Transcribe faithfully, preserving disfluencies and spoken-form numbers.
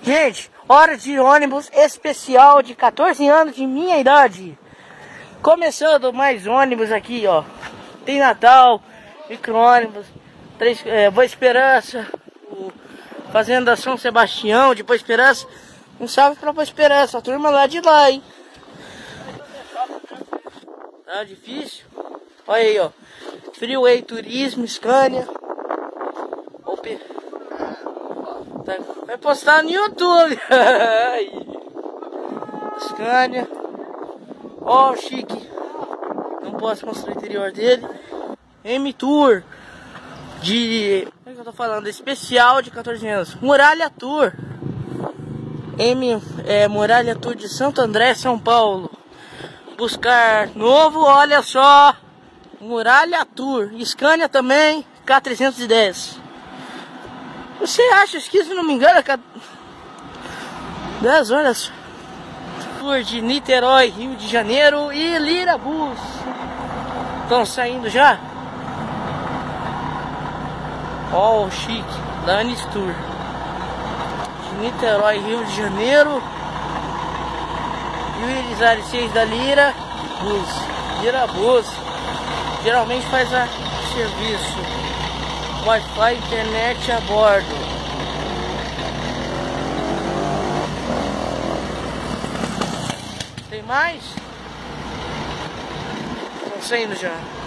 Gente, hora de ônibus especial de quatorze anos de minha idade. Começando mais ônibus aqui, ó. Tem Natal, micro-ônibus, três, é, Boa Esperança, o Fazenda São Sebastião de Boa Esperança. Um salve pra Boa Esperança, a turma lá de lá, hein? Tá difícil? Olha aí, ó. Freeway Turismo, Scania. Vai postar no YouTube. Scania. Ó, oh, chique. Não posso mostrar o interior dele. M-Tour. De... Como é que eu tô falando? Especial de quatorze anos. Muralha Tour. M... É, Muralha Tour de Santo André, São Paulo. Buscar novo, olha só. Muralha Tour. Scania também. K trezentos e dez. Você acha que, se não me engano, é dez horas. Tour de Niterói, Rio de Janeiro e Lira Bus. Estão saindo já? Ó, oh, chique. Lanes Tour. De Niterói, Rio de Janeiro. E os A seis da Lira Bus. Lira Bus. Geralmente faz a serviço. Wi-Fi, internet a bordo. Tem mais? Estão saindo já.